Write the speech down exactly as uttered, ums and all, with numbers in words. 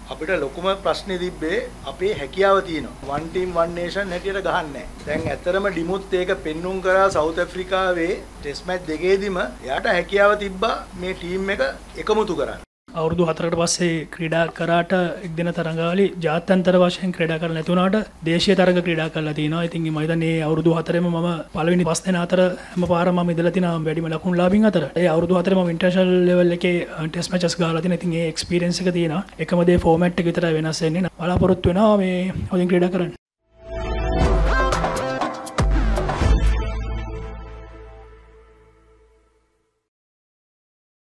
අපිට ලොකුම ප්‍රශ්නේ තිබ්බේ අපේ හැකියාව තියෙනවා. one team one nation හැටියට ගහන්නේ නැහැ. දැන් ඇත්තරම ඩිමුත් ඒක පෙන්눔 කරා සවුත් ඇෆ්‍රිකාවේ ටෙස්ට් මැච් දෙකේදීම එයාට හැකියාව තිබ්බා මේ ටීම් එක එකමුතු කරන්න. අවුරුදු හතරකට පස්සේ ක්‍රීඩා කරාට එක්දින තරඟාවලි ජාත්‍යන්තර වශයෙන් ක්‍රීඩා කරලා නැති වුණාට දේශීය තරඟ ක්‍රීඩා කරලා තිනවා. ඉතින් මම හිතන්නේ අවුරුදු හතරෙම මම පළවෙනි පස් දෙනා අතර හැම පාරම මම ඉඳලා තිනා වැඩිම ලකුණු ලාභින් අතර. ඒ අවුරුදු හතරෙම මම ඉන්ටර්නැෂනල් ලෙවල් එකේ ටෙස්ට් මැචස් ගහලා තිනා. ඉතින් ඒ එක්ස්පීරියන්ස් එක තියෙනවා. එකම දේ ෆෝමැට් එක විතරයි වෙනස් වෙන්නේ. බලාපොරොත්තු වෙනවා මේ හොඳින් ක්‍රීඩා කරන්න.